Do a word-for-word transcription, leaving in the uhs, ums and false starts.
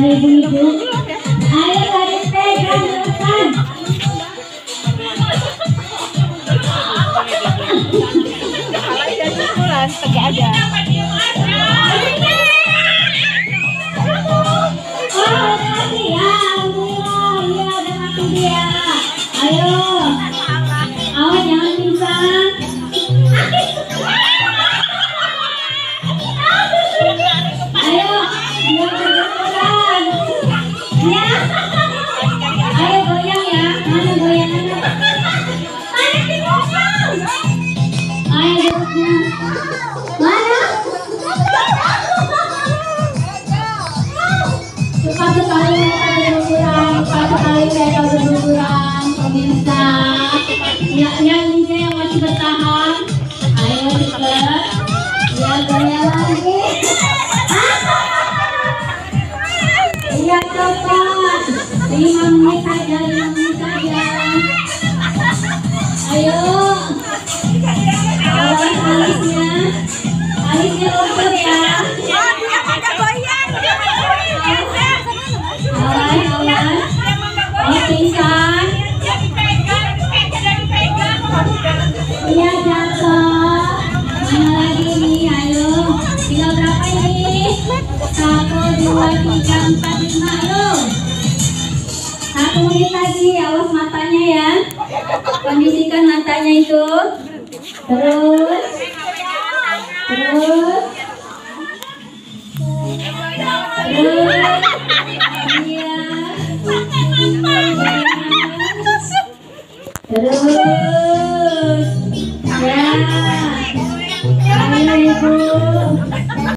ibu-ibu. Ayo tarik pegang teruskan. Tegak aja. Oh, mati ya. Alhamdulillah. Iya, udah mati dia. Ayo. Awas jangan pingsan. Ayo, dia bergerak. Ya. Ayo goyang ya. Mana goyangannya? Mana di belakang? Ayo duduknya. Mana? Cepat sekali mereka berguguran, cepat sekali mereka berguguran, pemirsa. Ya, yang ini yang masih bertahan. Ayo cepat. Ya, goyang lagi. Iya cepat. Lima menit saja, lima menit saja. Ayo. Awas alisnya. Alisnya luntur ya. Awas, awas. Oh, pingsan. Iya jatuh. Mana lagi nih? Ayo. Tinggal berapa ini? Satu, dua, tiga, empat, lima. Ayo. Satu menit lagi. Awas matanya ya. Kondisikan matanya itu. Terus. Terus. Terus. Iya. Terus. Ya. Ayo ibu.